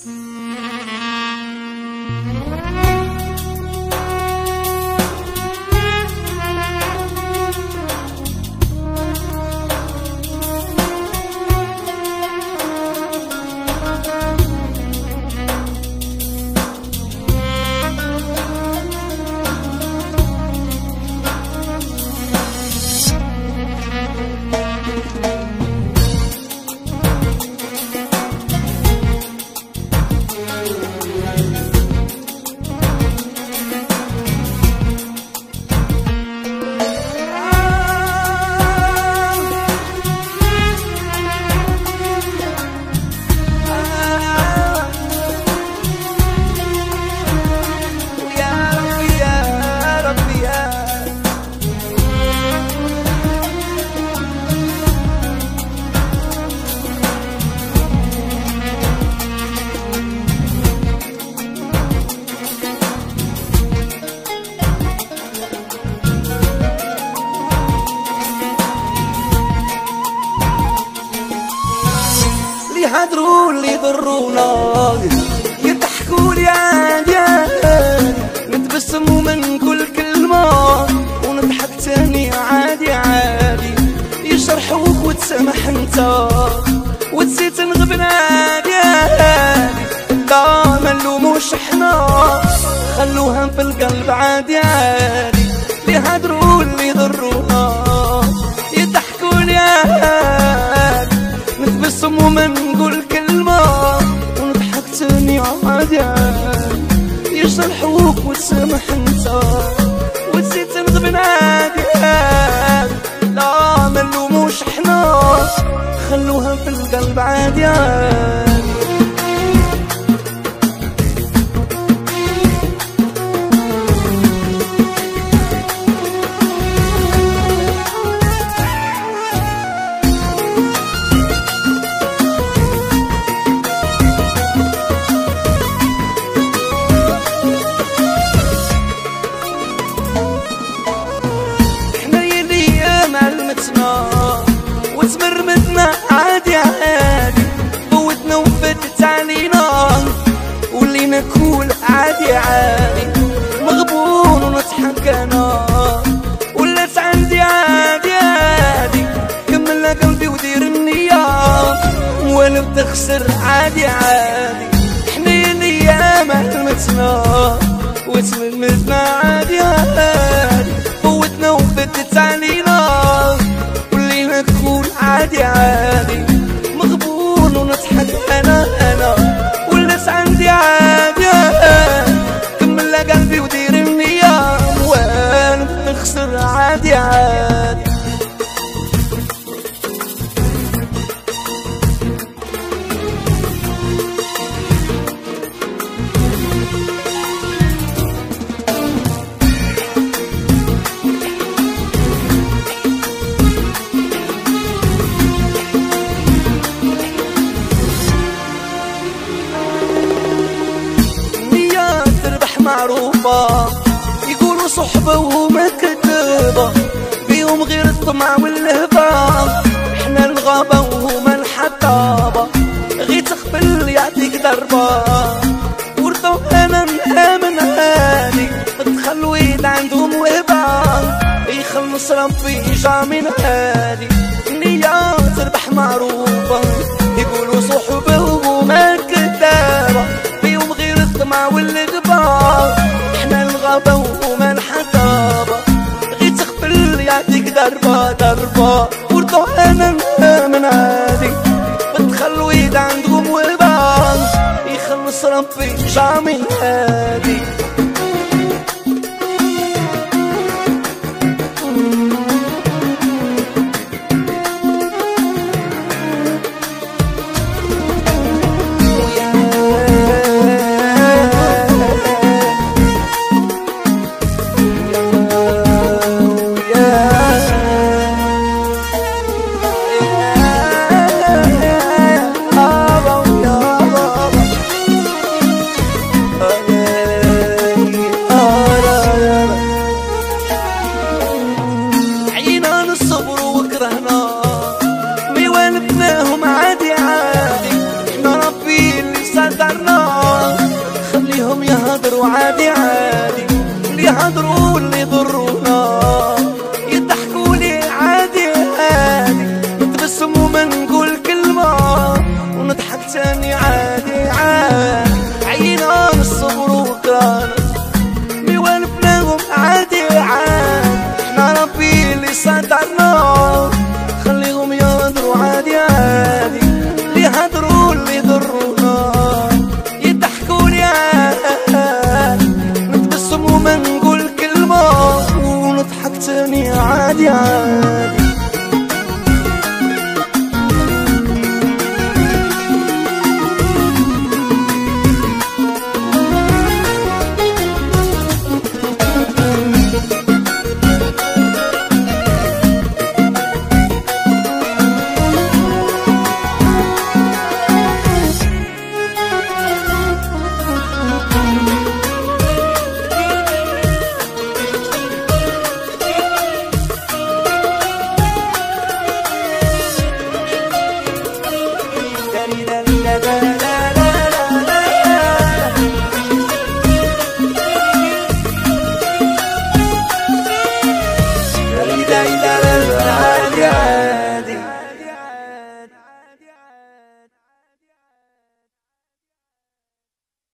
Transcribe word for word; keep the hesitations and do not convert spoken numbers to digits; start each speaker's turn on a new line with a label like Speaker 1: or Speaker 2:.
Speaker 1: يهدروا اللي يضرونا يضحكوا لي عادي عادي، نتبسموا من كل كلمة ونضحك تاني عادي عادي، يشرحوك وتسامح انت وتزيد تنغبن عادي عادي، لا ما نلوموش احنا خلوها في القلب عادي عادي، يهدروا اللي يضرونا يضحكوا لي عادي، نتبسموا من نقول كلمة ونضحك تاني عادي عادي، يصلحوك وتسامح انت وتزيد تنغبن عادي عادي، لا ما نلوموش احنا خلوها في القلب عادي عادي. وتمرمدنا عادي عادي، فوتنا وفاتت علينا ولينا كول عادي عادي، مغبون ونضحك انا ولات عندي عادي عادي، كمل قلبي ودير النية وانا بتخسر عادي عادي، حنا الايام علمتنا وتمرمدنا عادي عادي، فوتنا وفاتت علينا عادي عادي، مغبون ونضحك انا انا والناس عندي عادي عادي، كمل قلبي ودير النية وانا بنخسر عادي عادي. معروفة يقولوا صحبة وما كذبة، فيهم غير الطمع واللهبة، احنا الغابة وهما الحطابة، غير تخبل يعطيك ضربة ورضو انا مآمن هادي، تدخل ويد عندهم وهبة يخلص ربي جا من هادي، النية تربح معروفة يقولوا صحبة وما كذابة، فيهم غير الطمع واللهبة، احنا الغابة وهما الحطابة، غير تخبل يعطيك ضربة ضربة ورضو انا مآمن هادي، بدخل ويد عندهم وهبة يخلص ربي جا من هادي. يهضروا عادي عادي، اللي يهضروا واللي يضرونا يضحكوا لي عادي عادي، نتبسم وما نقول كلمة ونضحك تاني عادي عادي. عينا الصبر وكان ميوالفناهم عادي عادي، احنا ربي اللي سترنا خليهم يهضروا عادي عادي، اللي يهضروا واللي يضرونا يضحكوا لي عادي، نتبسم وما نقول كلمة ونضحك تاني عادي عادي.
Speaker 2: لا